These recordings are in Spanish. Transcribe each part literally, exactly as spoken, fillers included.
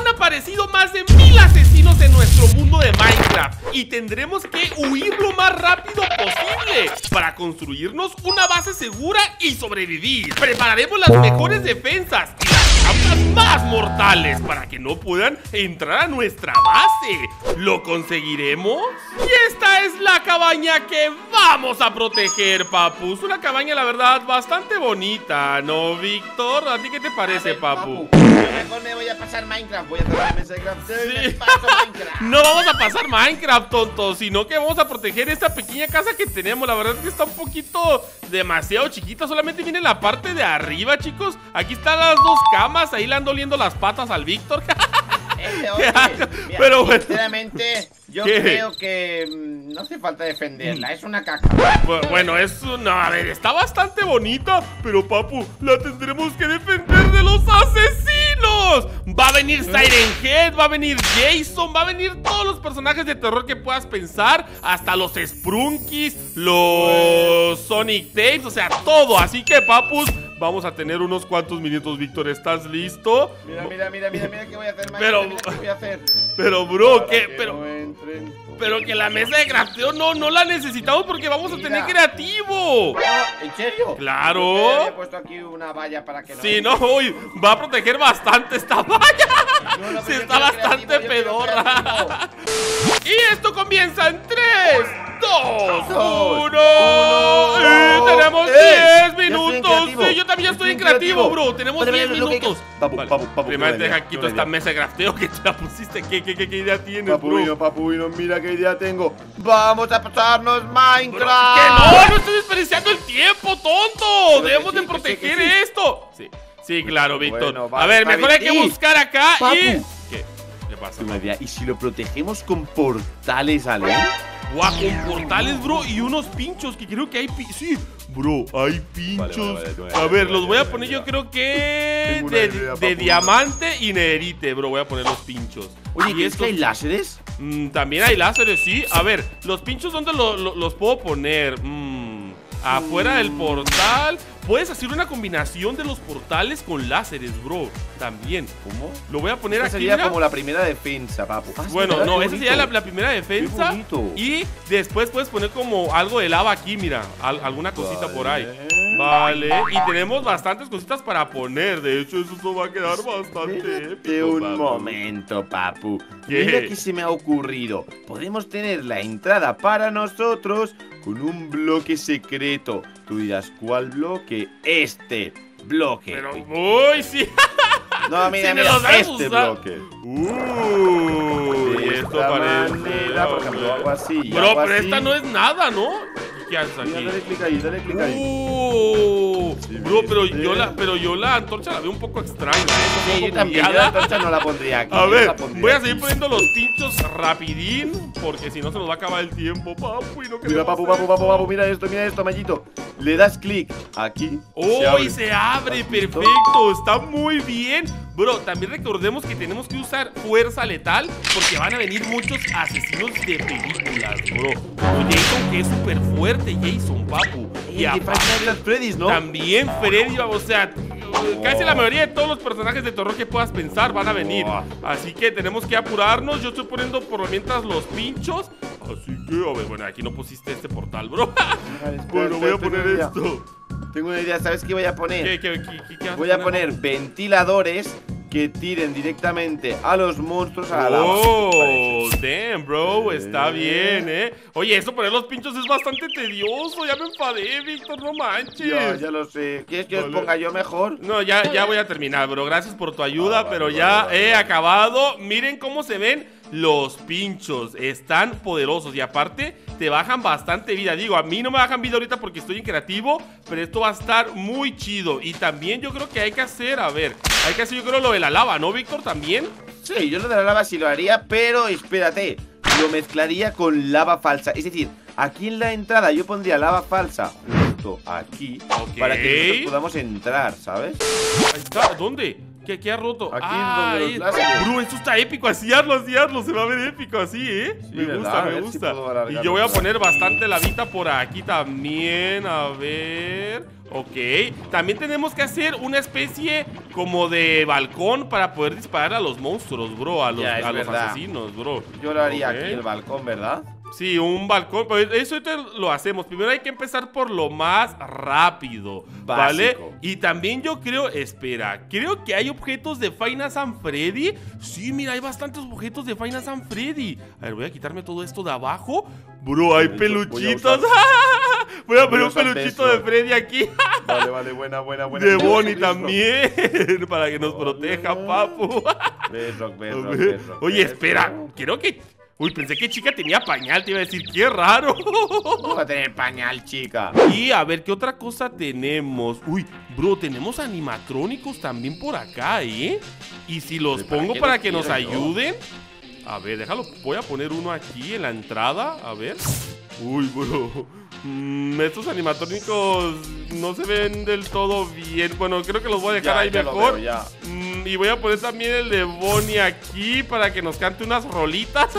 Han aparecido más de mil asesinos en nuestro mundo de Minecraft y tendremos que huir lo más rápido posible para construirnos una base segura y sobrevivir. Prepararemos las mejores defensas y las trampas más mortales para que no puedan entrar a nuestra base. ¿Lo conseguiremos? Y esta es la cabaña que vamos a proteger, papus. Una cabaña, la verdad, bastante bonita, ¿no, Víctor? ¿A ti qué te parece, ver, papu? papu? Mejor me voy a pasar Minecraft. Voy a tomar la mesa de crafteo y me paso Minecraft. No vamos a pasar Minecraft, tonto, sino que vamos a proteger esta pequeña casa que tenemos. La verdad es que está un poquito demasiado chiquita. Solamente viene la parte de arriba, chicos. Aquí están las dos camas. Ahí le ando oliendo las patas al Víctor. Este, oye, mira, pero bueno, sinceramente, yo ¿qué? creo que mmm, no hace falta defenderla, es una caca. Bueno, es una... A ver, está bastante bonita, pero papu, la tendremos que defender de los asesinos. Va a venir Siren Head, va a venir Jason, va a venir todos los personajes de terror que puedas pensar, hasta los Sprunkies, los Sonic Tapes, o sea, todo. Así que, papus, vamos a tener unos cuantos minutos, Víctor. ¿Estás listo? Mira, mira, mira, mira, mira qué voy a hacer, Mike. Pero, mira qué voy a hacer. Pero, bro, Para ¿qué? que Pero, no entren. pero que la mesa de crafteo no, no la necesitamos porque vamos Mira. a tener creativo. Ah, ¿en serio? Claro. Yo he puesto aquí una valla para que no. Sí, no, uy, va a proteger bastante esta valla. No, no, Sí, pero yo está quiero bastante creativo, yo quiero pedorra. Y esto comienza en tres, dos, Dos, uno. uno. Y tenemos ¡Eh! diez Ya estoy en minutos. creativo. Sí, yo también Ya estoy en estoy en creativo, creativo. bro. Tenemos Vale, diez vale, lo que- minutos. Papu, Vale, papu, papu, primero qué deja idea, quito qué esta idea. mesa de crafteo que te la pusiste. ¿Qué, qué, qué, qué idea tienes, bro? Papuino, papuino, mira qué idea tengo. Vamos a pasarnos Bro, Minecraft. ¡que no! ¡No estoy desperdiciando el tiempo, tonto! Pero que Debemos sí, de que proteger sí, que sí. esto. Sí, sí, claro, Víctor. Bueno, A vale, ver, está mejor hay bien. que Y, buscar acá y... papu. ¿Qué? ¿Qué pasa? Tú me decías, ¿y si lo protegemos con portales, Ale? Guau, con portales, bro, y unos pinchos que creo que hay... pi- Sí, bro, hay pinchos. Vale, vale, vale, A vale, ver, vale, los voy a vale, poner vale. yo creo que... Tengo una De, idea, de papu. diamante y nerite, bro, voy a poner los pinchos. Oye, Y ¿crees estos- que hay láseres? Mm, también hay láseres, sí. A ver, los pinchos, ¿dónde lo- lo- los puedo poner? Mm, afuera del portal. Puedes hacer una combinación de los portales con láseres, bro. También. ¿Cómo? Lo voy a poner Esta aquí, sería mira. como la primera defensa, papu. Ah, sí, Bueno, ¿verdad? no, Qué esa sería la, bonito. la primera defensa. Qué bonito. Y después puedes poner como algo de lava aquí, mira. al- alguna cosita Vale. por ahí. Vale. Y tenemos bastantes cositas para poner. De hecho, eso va a quedar bastante Espérate épico, un papu. momento, papu. ¿Qué? Mira que se me ha ocurrido. Podemos tener la entrada para nosotros con un bloque secreto. Tú dirás, ¿cuál bloque? Este bloque. Pero, uy, sí. No, mira, si me mira, lo sabes este usar. bloque. Uy, De esto esta parece. manera, por ejemplo, hago así y Bro, hago pero así. esta no es nada, ¿no? ¿Qué haces Mira, aquí? dale clic ahí, dale clic ahí. Uh, Sí, bro, pero ¿viste? yo la, pero yo la antorcha la veo un poco extraña, ¿eh? Sí, Un yo poco también, yo bugueada. la antorcha no la pondría aquí. A yo ver, la pondría voy a aquí. seguir poniendo los pinchos rapidín, porque si no se nos va a acabar el tiempo, papu, y no Mira, queremos papu, hacer papu, papu, papu, mira esto, mira esto, Mallito. Le das clic aquí. ¡Oh, y abre. se abre! Papito. ¡Perfecto! Está muy bien. Bro, también recordemos que tenemos que usar fuerza letal porque van a venir muchos asesinos de películas, bro. Como Jason, que es súper fuerte, Jason, papu. Y Y que faltan aparte, las Freddys, ¿no? también Freddy, o sea, casi la mayoría de todos los personajes de terror que puedas pensar van a venir. Oh. Así que tenemos que apurarnos. Yo estoy poniendo por lo mientras los pinchos. Así que, a ver, bueno, aquí no pusiste este portal, bro. Vale, espera, Bueno, voy a espera, poner tengo una idea. esto. Tengo una idea, ¿sabes qué voy a poner? ¿Qué, qué, qué, qué, qué vas Voy a poner ventiladores que tiren directamente a los monstruos a la lava. Oh, damn, bro, está Eh. bien, ¿eh? Oye, eso poner los pinchos es bastante tedioso. Ya me enfadé, Víctor, no manches. Ya, ya lo sé. ¿Quieres que os Vale. ponga yo mejor? No, ya, ya voy a terminar, bro. Gracias por tu ayuda, Ah, vale, pero vale, ya vale, he vale. acabado. Miren cómo se ven los pinchos. Están poderosos y aparte te bajan bastante vida. Digo, a mí no me bajan vida ahorita porque estoy en creativo, pero esto va a estar muy chido. Y también yo creo que hay que hacer, a ver, hay que hacer yo creo lo de la lava, ¿no, Víctor? También. Sí, yo lo de la lava sí lo haría, pero espérate. Lo mezclaría con lava falsa. Es decir, aquí en la entrada yo pondría lava falsa justo aquí Ok. para que nosotros podamos entrar, ¿sabes? Ahí está, ¿dónde? ¿Qué, qué ha roto? Aquí ah, donde los es- láseres. bro, esto está épico. Así hazlo, así hazlo. Se va a ver épico así, ¿eh? Sí, me ¿verdad? gusta, A me ver si gusta. puedo alargarlo Y yo voy a por poner aquí. bastante lavita por aquí también. A ver. Ok. También tenemos que hacer una especie como de balcón para poder disparar a los monstruos, bro. A los, Ya, es a los verdad. asesinos, bro. Yo lo haría Ok. aquí en el balcón, ¿verdad? Sí, un balcón, pero eso ahorita lo hacemos. Primero hay que empezar por lo más rápido, ¿vale? Básico. Y también yo creo, espera, creo que hay objetos de Five San Freddy. Sí, mira, hay bastantes objetos de Five San Freddy. A ver, voy a quitarme todo esto de abajo. Bro, hay De hecho, voy a peluchitos. usar- Voy a voy poner a un usar peluchito Bedrock. de Freddy aquí. Vale, vale, buena, buena, buena. De Bedrock, Bonnie Bedrock. también. Para que nos Vale. proteja, papu. Bedrock, Bedrock, A ver. Bedrock, Oye, Bedrock. espera, creo que... Uy, pensé que chica tenía pañal, te iba a decir, qué raro. No va a tener pañal, chica. Y a ver, ¿qué otra cosa tenemos? Uy, bro, tenemos animatrónicos también por acá, ¿eh? Y si los ¿Para pongo qué para los que nos quiero yo? ayuden. A ver, déjalo, voy a poner uno aquí en la entrada, a ver. Uy, bro, mm, estos animatrónicos no se ven del todo bien. Bueno, creo que los voy a dejar Ya, ahí ya lo mejor. veo, ya. Mm, y voy a poner también el de Bonnie aquí para que nos cante unas rolitas.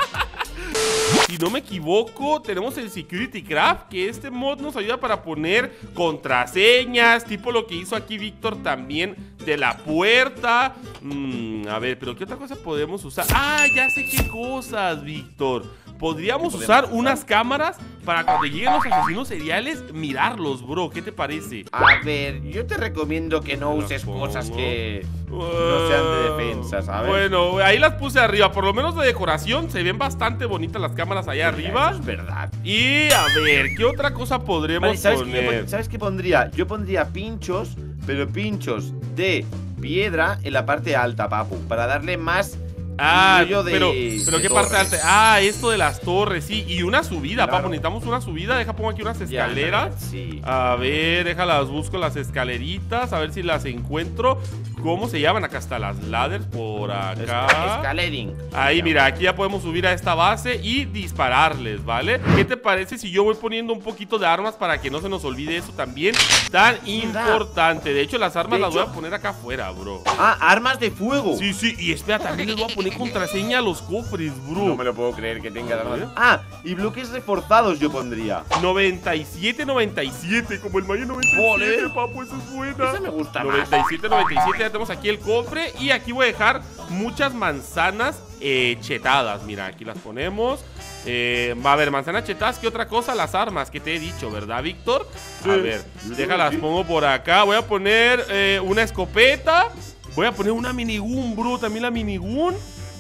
Si no me equivoco, tenemos el Security Craft, que este mod nos ayuda para poner contraseñas, tipo lo que hizo aquí Víctor también de la puerta. Mm, a ver, pero ¿qué otra cosa podemos usar? Ah, ya sé qué cosas, Víctor. Podríamos ¿Qué podemos usar usar? unas cámaras para cuando lleguen los asesinos seriales, mirarlos, bro. ¿Qué te parece? A ver, yo te recomiendo que no Las uses pongo. cosas que no sean de defensa, ¿sabes? Bueno, ahí las puse arriba. Por lo menos de decoración se ven bastante bonitas las cámaras allá arriba. Eso es verdad. Y a ver, ¿qué otra cosa podremos Vale, ¿sabes, qué, yo poner? pon- ¿sabes qué pondría? Yo pondría pinchos, pero pinchos de piedra en la parte alta, papu, para darle más Ah, rollo de- pero, pero de ¿qué parte torres. alta? Ah, esto de las torres, sí. Y una subida, Claro. papu. Necesitamos una subida. Deja, pongo aquí unas Ya, escaleras. Sí. A ver, déjalas, busco las escaleritas. A ver si las encuentro. ¿Cómo se llaman? Acá están las ladders por acá. Escalading. Ahí, mira, aquí ya podemos subir a esta base y dispararles, ¿vale? ¿Qué te parece si yo voy poniendo un poquito de armas para que no se nos olvide eso también tan importante? De hecho, las armas De las voy hecho- a poner acá afuera, bro. Ah, armas de fuego. Sí, sí, y espera, también les voy a poner contraseña a los cofres, bro. No me lo puedo creer que tenga A ver. armas. Ah, y bloques reforzados yo pondría. noventa y siete noventa y siete, como el Mayo noventa y siete, Ole. papu, eso es buena. Esa me gusta más. noventa y siete noventa y siete, ya tenemos aquí el cofre. Y aquí voy a dejar muchas manzanas eh, chetadas. Mira, aquí las ponemos. Eh, va a haber manzanas chetadas. ¿Qué otra cosa? Las armas que te he dicho, ¿verdad, Víctor? A Sí. ver, Sí, déjalas, sí. pongo por acá. Voy a poner eh, una escopeta. Voy a poner una minigun, bro. También la minigun.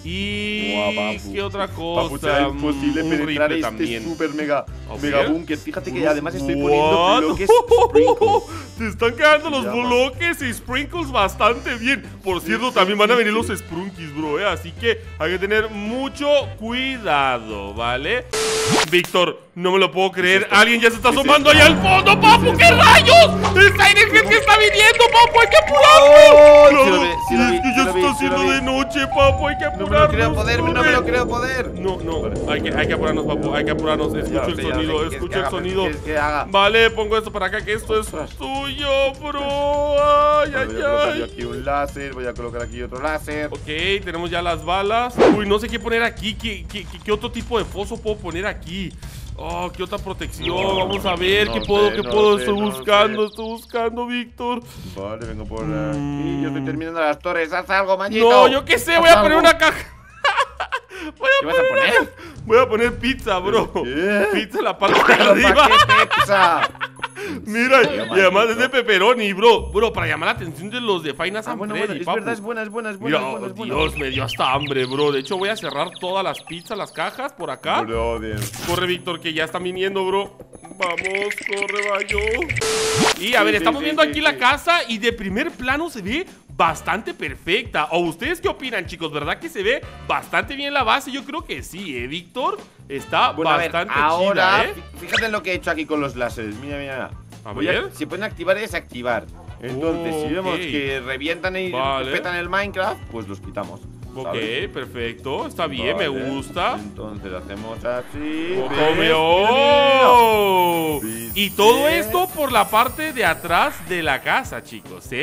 Y... Buah, papu. ¿qué otra cosa? Papu, será imposible Un penetrar rifle este también. super mega, A mega ver. búnker. Fíjate que What? además estoy poniendo bloques sprinkles. Te están quedando los Ya, bloques y sprinkles bastante bien. Por cierto, también van a venir los sprunkies, bro, ¿eh? Así que hay que tener mucho cuidado, ¿vale? Víctor, no me lo puedo creer. Alguien ya se está ¿Qué es asomando esto? allá al fondo, papu. es ¿Qué esto? rayos? ¡El Silent Hill que está viniendo, papu! ¡Hay que ¡Oh! apurarnos! Sí lo vi, sí lo es vi, que sí ya lo se vi, está sí lo haciendo vi. de noche, papu. Hay que No me apurarnos. lo creo poder, no me corre. lo creo poder. No, no, hay que, hay que apurarnos, papu, hay que apurarnos. Ya Escucho sé, el ya sé, sonido, ¿qué quieres escucho que el haga? sonido. ¿Qué quieres que haga? Vale, pongo esto para acá, que esto es Ostras. tuyo, bro. Ay, Voy a ay, colocar yo ay. aquí un láser, voy a colocar aquí otro láser. Ok, tenemos ya las balas. Uy, no sé qué poner aquí. ¿Qué, qué, qué- qué otro tipo de foso puedo poner aquí? Oh, qué otra protección. No, Vamos a ver no qué puedo, sé, qué no puedo. sé, estoy no buscando, sé. estoy buscando, Víctor. Vale, vengo por Mm. aquí. Yo estoy terminando las torres. Haz algo, manito. No, yo qué sé, Haz voy a poner algo. una caja. Voy a ¿Qué vas a poner? Voy a poner pizza, bro. ¿Qué? Pizza en la parte de ¿Pero arriba. para qué pizza? Mira, Sí, y maldito. además es de pepperoni, bro. Bro, para llamar la atención de los de Five Ah, San bueno, Freddy, bueno, es papu. verdad, es buena, es buena, es buena, Mira, es buena, es buena. Dios, me dio hasta hambre, bro. De hecho, voy a cerrar todas las pizzas, las cajas por acá. Brother. Corre, Víctor, que ya están viniendo, bro. Vamos, corre, Bayo. Y a Sí, ver, sí, estamos sí, viendo sí, aquí sí. la casa y de primer plano se ve bastante perfecta. ¿O ustedes qué opinan, chicos? ¿Verdad que se ve bastante bien la base? Yo creo que sí, ¿eh, Víctor? Está Bueno, a ver, bastante ahora, chida, ¿eh? fí- fíjate en lo que he hecho aquí con los láseres. Mira, mira. A Voy ver. se pueden activar y desactivar. Entonces, si vemos Ok. que revientan y Vale. petan el Minecraft, pues los quitamos. Ok, ¿sabes? perfecto. Está bien, Vale. me gusta. Entonces hacemos así. ¡Oh, ¿ves? come- Mira, ¡Oh! ¿Viste? Y todo esto por la parte de atrás de la casa, chicos, ¿eh?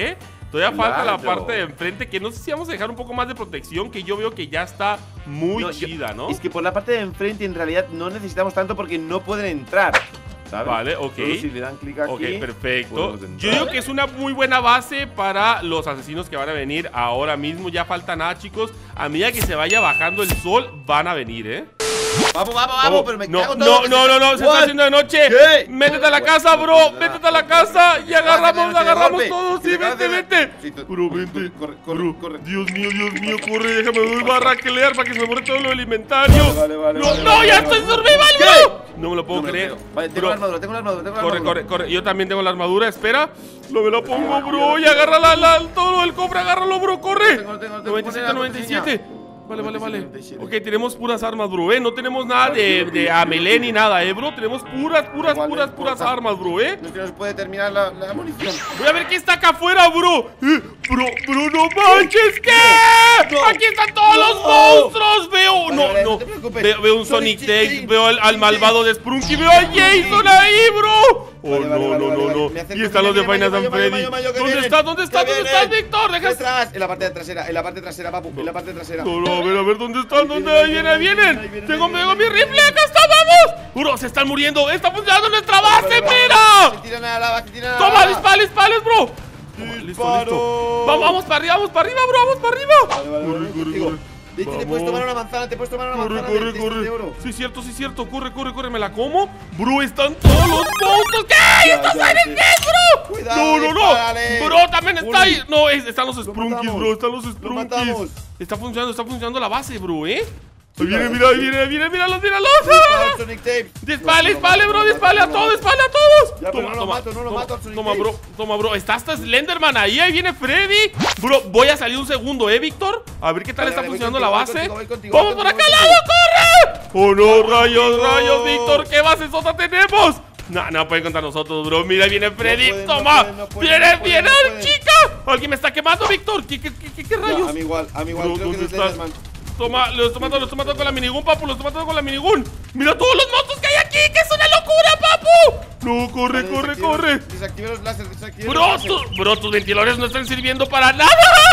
Todavía falta la Claro. parte de enfrente, que no sé si vamos a dejar un poco más de protección, que yo veo que ya está muy No, yo- chida, ¿no? Es que por la parte de enfrente en realidad no necesitamos tanto porque no pueden entrar, ¿sabes? Vale, ok. Solo si le dan clic aquí. Ok, perfecto. podemos entrar. Yo digo que es una muy buena base para los asesinos que van a venir ahora mismo. Ya falta nada, chicos. A medida que se vaya bajando el sol, van a venir, ¿eh? Vamos, vamos, vamos, pero me no, cago en no, todo. no, no, no, se está What? haciendo de noche. ¿Qué? Métete a la casa, bro. Métete a la casa y agarramos, de agarramos golpe. todos. Que Sí, se acaba vente, de- vente. Sí, tú- Bro, vente. Corre, corre, Bro, corre. Dios mío, Dios mío, corre. Déjame, voy a raquelear para que se me borre todo lo del inventario. Vale, vale, vale, No, vale, no, vale, ya vale, estoy vale. survival, ¿Qué? bro. No me lo puedo No me lo creer. creo. Vale, tengo Bro, la armadura, tengo la armadura, tengo la corre, armadura. corre, corre. Yo también tengo la armadura, espera. Lo me lo pongo, bro. Y agarra la, la, todo lo del cofre, agárralo, bro, corre. Tengo, tengo, tengo. noventa y siete, Ponle la noventa y siete. contraseña. Vale, vale, vale. noventa y siete. Ok, tenemos puras armas, bro, eh. No tenemos nada de, de amelé ni nada, eh, bro. Tenemos puras, puras, Igual, no puras, puras importa. armas, bro, eh. No es que nos puede terminar la, la munición. Voy a ver qué está acá afuera, bro. Eh, bro, bro, no manches, ¿qué? No. Aquí están todos los No. monstruos. Veo, Vale, no, vale, no. no te preocupes. Veo, veo un Sonic Sonic Tails, Tails. veo al, al Sonic malvado de Tails. Sprunky, veo a Jason ahí, bro. Oh, Vale, vale, no, vale, no, vale, no, vale. no. Me acerco, Y están los de mayo, Final mayo, San mayo, Freddy. mayo, mayo, que ¿Dónde vienen, estás? ¿Dónde estás? que ¿Dónde vienen. estás, Víctor? Deja. Detrás, en la parte trasera, en la parte trasera, papu, en la parte trasera. No, no, a ver, a ver, ¿dónde están? Ahí ¿Dónde? vienen, Ahí vienen, ahí ahí vienen, vienen. ahí vienen, Tengo, ahí tengo mi vienen. rifle, acá está, vamos. Bro, se están muriendo. Está funcionando nuestra base, Vale, vale, mira. Se tiran a la lava, se tiran a la Toma, lava. dispara, dispara, bro. Toma, listo, Disparo. listo. Vamos, vamos para arriba, vamos para arriba, bro, vamos para arriba. Vale, vale, Corre, vale, corre, contigo. corre. De hecho, te Vamos. puedes tomar una manzana, te puedes tomar una Corre, manzana corre, de, de, corre. de oro. Sí, cierto, sí, cierto. Corre, corre, corre. ¿Me la como? Bro, están todos los monstruos. ¿Qué? Ya, ¡Estos ya, Siren sí. Head, bro! Cuidado, No, no, no. dispárale. Bro, también está Uli. ahí. No, es- están los Sprunkies, matamos. bro. Están los matamos. Sprunkies. Está funcionando, está funcionando la base, bro, ¿eh? Ahí Sí, viene, la- mira, ahí viene, ahí viene, míralos, míralos. Dispara al Sonic Tape. Dispale, No, dispale, no, bro, no, no, dispale a no, todos, no. dispale a todos. Ya, pero no lo mato, no lo toma, mato al Sonic Toma, Tape. bro, toma, bro. Está hasta Slenderman ahí, ahí viene Freddy. Bro, voy a salir un segundo, ¿eh, Víctor? A ver qué tal Vale, está vale, voy funcionando contigo, la voy base. contigo, voy contigo, ¡Vamos voy por acá contigo, al lado, corre! ¡Oh, no, rayos, contigo. rayos, Víctor! ¿Qué base sota tenemos? No, no pueden contra nosotros, bro. Mira, viene Freddy. pueden, no Toma. pueden, no pueden, viene, no pueden, viene, no pueden. chica. Alguien me está quemando, Víctor. ¿Qué, qué, qué, qué, qué Ya, rayos? a mí igual, a mí igual. Bro, Creo que ¿dónde es estás? Slenderman. Toma, los estoy matando, los estoy matando con la minigun, papu, los estoy matando con la minigun. Mira todos los monstruos que hay aquí, que es una locura, papu. No, corre, Vale, corre, desactiva corre. los- Desactiva los láser, desactiva los Bro, láser. tu- bro, tus ventiladores no están sirviendo para nada.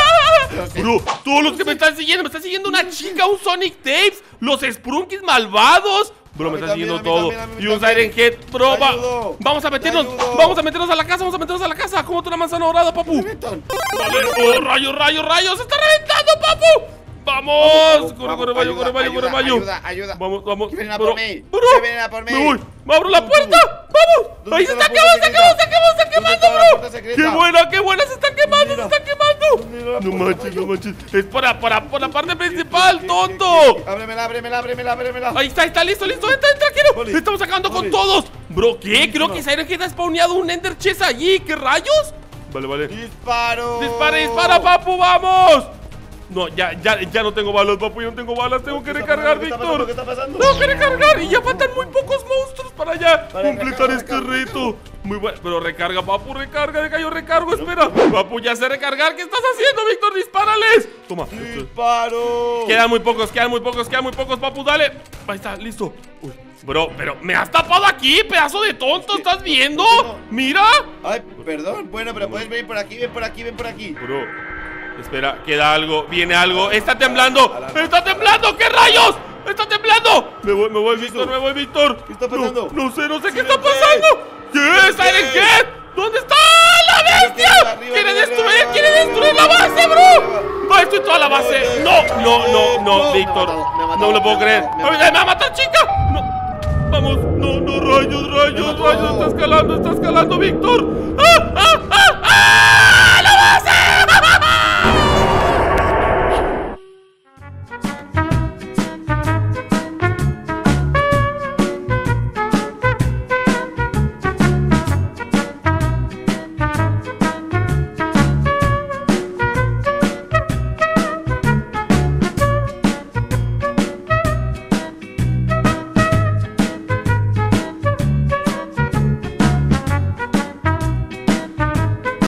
Lo sé. Bro, todos los que me están siguiendo, me está siguiendo una chica, un Sonic Tapes, los Sprunkies malvados. Bro, A me mí está también, siguiendo a mí todo. también, a mí Y un también. Siren Head, bro, Te va- ayudo, vamos a te meternos, ayudo. vamos a meternos a la casa, vamos a meternos a la casa. Cómete una manzana dorada, papu. Reventan. Vale, oh, rayos, rayos, rayos, se está reventando, papu. Vamos, Vamos, corre, vamos, corre, mayo, ayuda, corre, mayo, corre, ayuda, mayo. ayuda, ayuda. Vamos, vamos. Que vienen a bro, por mí, bro, que vienen a por mí. Me voy, me abro la Tú, tú. puerta, vamos. ¿Dónde Ahí está se la está puerta quemando, se está quemando, se está quemando, se está ¿Dónde quemando, está la bro. puerta secreta? Qué buena, qué buena, se está quemando, se Mira. está quemando. ¿Dónde era la No puerta, manches, no mayo? manches. Es para, para, por la parte principal, ¿Qué, qué, tonto. qué, qué? Ábremela, ábremela, ábremela, ábremela. Ahí está, ahí está, listo, listo, entra, entra, quiero. Vale. Estamos acabando con Vale. todos. Bro, ¿qué? Buenísimo. Creo que Siren Head ha spawneado un Ender Chest allí. ¿Qué rayos? Vale, vale. Disparo. Dispara, dispara, papu, vamos. No, ya, ya, ya no tengo balas, papu, ya no tengo balas. Tengo que ¿Qué está recargar, pasando? ¿Qué está pasando? ¿Qué Víctor. está pasando? Tengo que recargar y ya faltan muy pocos monstruos para ya Vale, completar recarga, este recarga, reto. Muy bueno, pero recarga, papu, recarga, deja yo recargo, espera. Papu, ya sé recargar, ¿qué estás haciendo, Víctor? Dispárales. Toma. Disparo. Quedan muy pocos, quedan muy pocos, quedan muy pocos, papu, dale. Ahí está, listo. Uy, bro, pero me has tapado aquí, pedazo de tonto, ¿estás viendo? No. Mira. Ay, perdón. Bueno, pero puedes venir por aquí, ven por aquí, ven por aquí. Bro, espera, queda algo, viene algo. Está temblando, está temblando, ¿qué rayos? Está temblando. Me voy, me voy, Víctor, me voy, Víctor. ¿Qué está pasando? No, no sé, no sé qué Siren está Head. pasando. ¿Qué? ¿Siren Head? ¿Dónde está la bestia? Arriba, arriba, Quiere arriba, destruir, arriba, quiere arriba, destruir la arriba, base, arriba, bro. arriba. Va a destruir toda la base. No, no, no, no, No, Víctor. me ha matado, me ha matado, No me lo puedo me ha creer. matado, me ha Ay, me va a matar, chica. No. Vamos, no, no, rayos, rayos, mató. rayos. Está escalando, está escalando, Víctor. ¡Ah, ah!